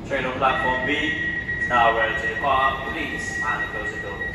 Train on platform B is now ready to depart. Please mind the close the door.